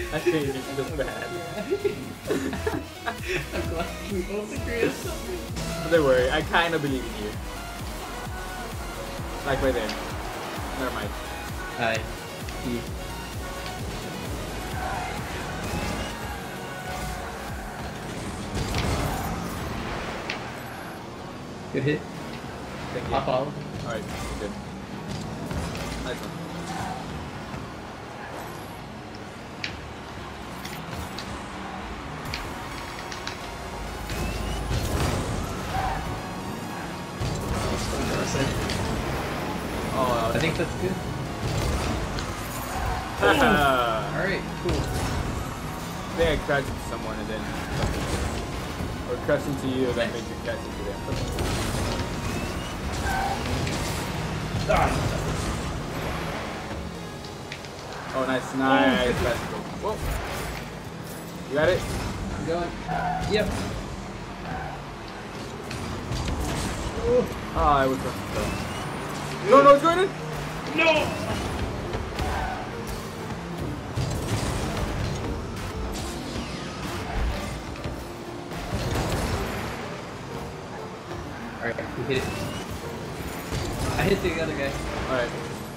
I think you feel bad. I'm glad we both agree on something. But don't worry, I kind of believe in you. Like right there. Never mind. Hi. Good hit. Thank you. I'll follow. Alright, good. Nice one. Oh, I think that's good. Alright, cool. I think I crashed into someone and then or crashed into you and then made you crash into them. Oh, nice, nice. Classical. Whoa. You got it? I'm going. Yep. Oh, I was going to go. No, Jordan! No! Alright, we hit it. I hit the other guy. Alright.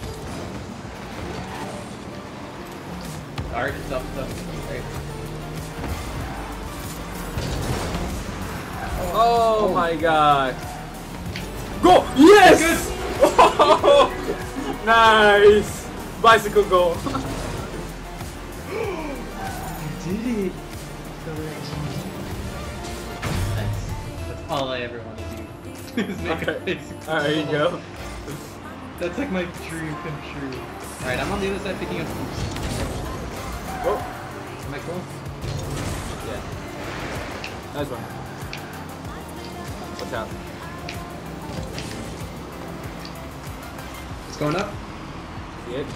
Alright, it's up. Alright. Oh my god. Go! Yes! Oh, nice! Bicycle goal. You did it! Nice. That's all I ever want to do. Is make a basic Alright, there you go. That's like my dream come true. Alright, I'm on the other side picking up boost. Whoa. Am I close? Yeah. Nice one. Watch out. It's going up. See it?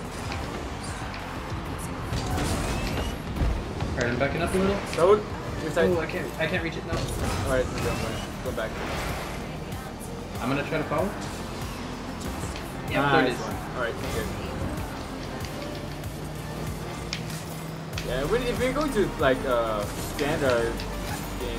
Alright, I'm backing up a little. Road? Your side. Oh, I can't reach it now. Alright, go back. I'm gonna try to follow. Yeah, Nice there it is. one. Alright, good. Yeah, if you're going to like standard games.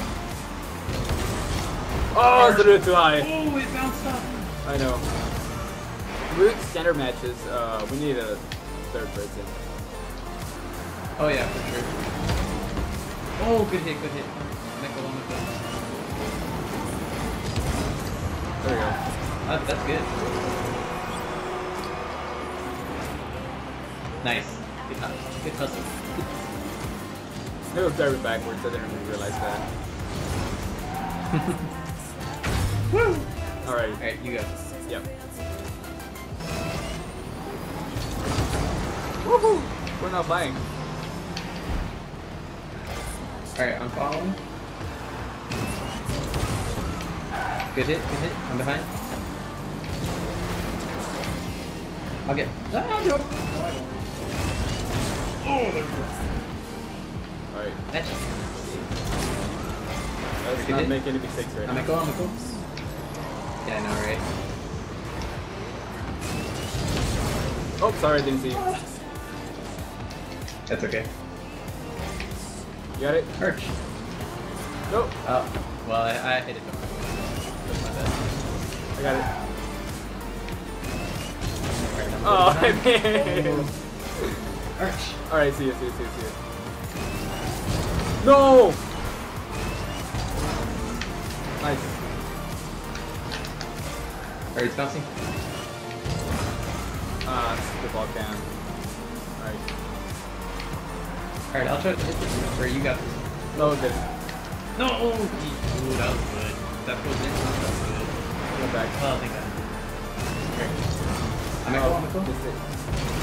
Oh, it's a little too high. Oh, it bounced off. I know. With standard matches, we need a third person. Oh yeah, for sure. Oh, good hit. Nickel on the gun. There we go. That's good. Nice. Good hustle. It was driving backwards, I didn't even realize that. Woo! Alright. Alright, you go. Yep. Woohoo! We're not flying. Alright, I'm following. Good hit. I'm behind. I'll get. Ah, no! Oh, there we go. Alright. That's Let's Good not hit. make any mistakes right I'm now. gonna go. Yeah, I know, right? Oh, sorry, I didn't see you. That's okay. You got it? Perch. Nope. Oh, well, I hit it. That's my bad. I got it. Alright, I'm Oh, going I behind. missed. Arch. Alright, see you. No! Nice. Alright, it's bouncing. It's the ball can. Alright. Alright, I'll try to hit this. Or you got this. No, good. No! Ooh, that was good. That goes in. That's good. Go back. Oh, thank God. Okay. I'm at go. This is it.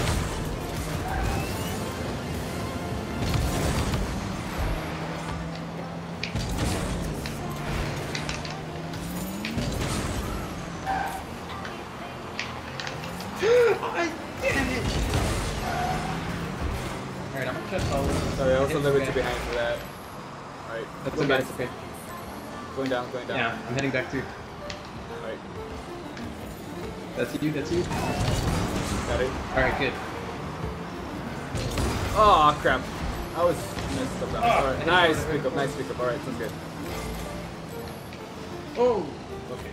Damn it! Alright, I'm gonna try to follow. Sorry, I was a Hit little this bit guy. too behind for that. Alright. That's go okay, back. that's okay. Going down. Yeah, I'm heading back through. Alright. That's you. Got it. Alright, good. Oh crap! I was messed up. Alright, nice pickup, nice pickup. Alright, sounds good. Oh! Okay.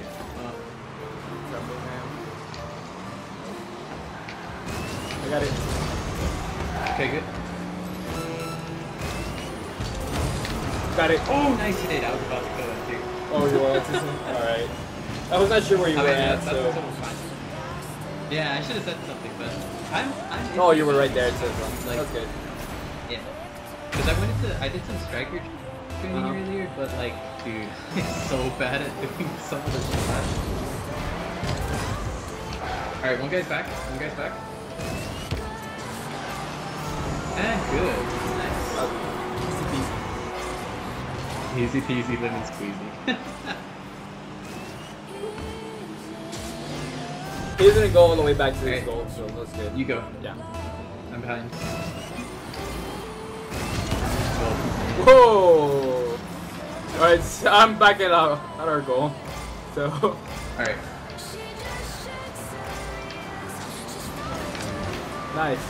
I got it. Okay, good. Got it. Oh, nice hit. I was about to kill that too. Oh, you were alright. I was not sure where you were at, that's so. fine. Yeah, I should have said something, but I'm Oh, you were right there. It says like, that's good. Yeah. Because I did some striker training earlier, but like, dude, it's so bad at doing some of the shots. Alright, one guy's back. One guy's back. And good. Nice. Easy peasy lemon squeezy. He didn't go all the way back to his goal, so that's good. You go. Yeah. I'm behind. Whoa! Alright, so I'm back at our goal. So. Alright. Nice.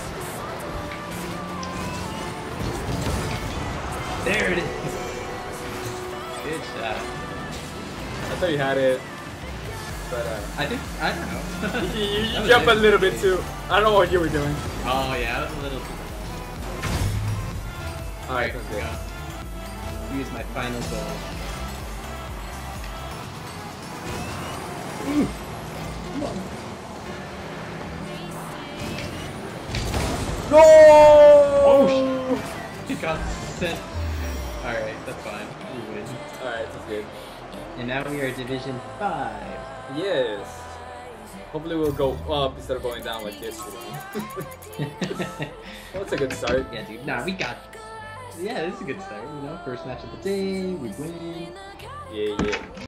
There it is. Good shot. I thought you had it. But I don't know. you jump a little bit too. I don't know what you were doing. Oh yeah, I was a little. Alright, Here we good. go. Use my final goal. No! Oh! He got sent. Alright, that's fine. We win. Alright, that's good. And now we are Division 5. Yes. Hopefully we'll go up instead of going down like yesterday. Well, that's a good start. Yeah, dude. Nah, we got. Yeah, this is a good start. You know, first match of the day. We win. Yeah, yeah.